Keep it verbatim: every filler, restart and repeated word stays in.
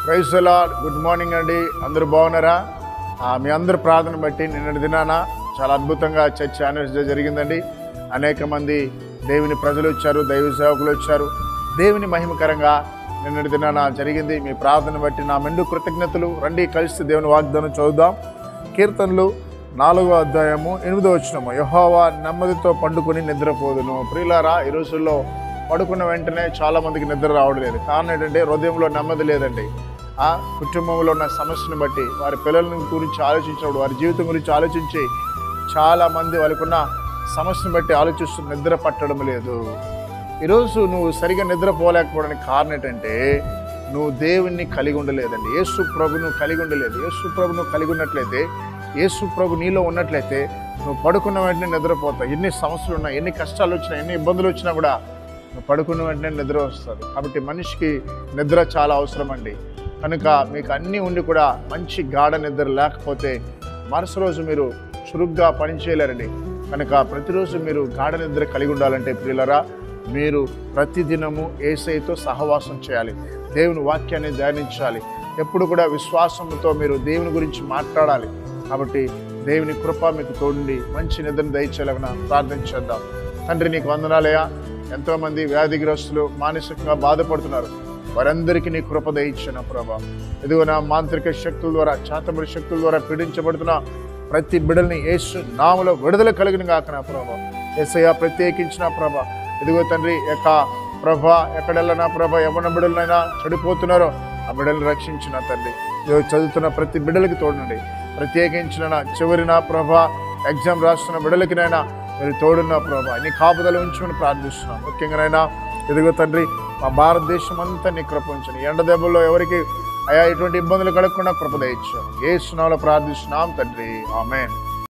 Praise the lord. Good morning అండి. అందరూ బాగున్నారా? మీ అందరు ప్రార్థన బట్టి నిన్నటి దినాన చాలా అద్భుతంగా చర్చ్ యానివర్సరీ జరిగిందండి. అనేక మంది దేవుని ప్రజలు వచ్చారు, దైవ సేవకులు వచ్చారు. దేవుని మహిమకరంగా నిన్నటి దినాన జరిగింది. మీ ప్రార్థన బట్టి నా మెండు కృతజ్ఞతలు. రండి కలిసి దేవుని వాగ్దానం చదువుదాం. కీర్తనలు నాలుగో అధ్యాయము ఎనిమిదో వచనము. యెహోవా నెమ్మదితో పండుకొని నిద్రపోదును. ప్రియులారా, ఈ రోజుల్లో పడుకున్న వెంటనే చాలా మందికి నిద్ర రావడం లేదు. కారణం ఏంటంటే హృదయంలో నెమ్మది లేదండి. ఆ కుటుంబంలో ఉన్న సమస్యను బట్టి వారి పిల్లల గురించి ఆలోచించినప్పుడు, వారి జీవితం గురించి ఆలోచించి చాలా మంది వాళ్ళకున్న సమస్యను బట్టి ఆలోచిస్తూ నిద్ర పట్టడం లేదు. ఈరోజు నువ్వు సరిగా నిద్రపోలేకపోవడానికి కారణం ఏంటంటే నువ్వు దేవుణ్ణి కలిగి ఉండలేదండి. యేసు ప్రభు నువ్వు కలిగి ఉండలేదు. యేసు ప్రభు నువ్వు కలిగి ఉన్నట్లయితే, యేసు ప్రభు నీలో ఉన్నట్లయితే నువ్వు పడుకున్న వెంటనే నిద్రపోతావు. ఎన్ని సమస్యలు ఉన్నా, ఎన్ని కష్టాలు వచ్చినా, ఎన్ని ఇబ్బందులు వచ్చినా కూడా నువ్వు పడుకున్న వెంటనే నిద్ర వస్తుంది. కాబట్టి మనిషికి నిద్ర చాలా అవసరం అండి. కనుక మీకు అన్నీ ఉండి కూడా మంచి గాఢ నిద్ర లేకపోతే మరుసటి రోజు మీరు చురుగ్గా పనిచేయలేరండి. కనుక ప్రతిరోజు మీరు గాఢ నిద్ర కలిగి ఉండాలంటే ప్రియులరా, మీరు ప్రతిదినము యేసయ్యతో సహవాసం చేయాలి. దేవుని వాక్యాన్ని ధ్యానించాలి. ఎప్పుడు కూడా విశ్వాసంతో మీరు దేవుని గురించి మాట్లాడాలి. కాబట్టి దేవుని కృప మీకు తోడుండి మంచి నిద్రను దయచేయాలని ప్రార్థన చేద్దాం. తండ్రి, నీకు వందనాలయ్యా. ఎంతోమంది వ్యాధిగ్రస్తులు మానసికంగా బాధపడుతున్నారు. వారందరికీ నీ కృప దయచేయను ప్రభా. ఇదిగో నా మాంత్రిక శక్తుల ద్వారా, చాతబడి శక్తుల ద్వారా పీడించబడుతున్న ప్రతి బిడ్డల్ని యేసు నామములో విడుదల కలిగిన గాక నా ప్రభా. యేసయ్య ప్రత్యేకించిన ప్రభా. ఇదిగో తండ్రి, యొక్క ప్రభా ఎక్కడెళ్ళనా ప్రభా, ఎవరి బిడ్డలనైనా చెడిపోతున్నారో ఆ బిడ్డలను రక్షించిన తండ్రి. ఇదిగో చదువుతున్న ప్రతి బిడ్డలకి తోడండి. ప్రత్యేకించిన నా చివరి నా ప్రభా ఎగ్జామ్ రాస్తున్న బిడ్డలకినైనా మీరు తోడున్న ప్రభా నీ కాపుదల ఉంచమని ప్రార్థిస్తున్నాం. ముఖ్యంగానైనా ఇదిగో తండ్రి, మా భారతదేశం అంతా నీ కృప ఉంచండి. ఎండ దెబ్బల్లో ఎవరికి అయా ఎటువంటి ఇబ్బందులు కలగకుండా కృప దయచేయండి. యేసు నామములో ప్రార్థిస్తున్నాం తండ్రి, ఆమేన్.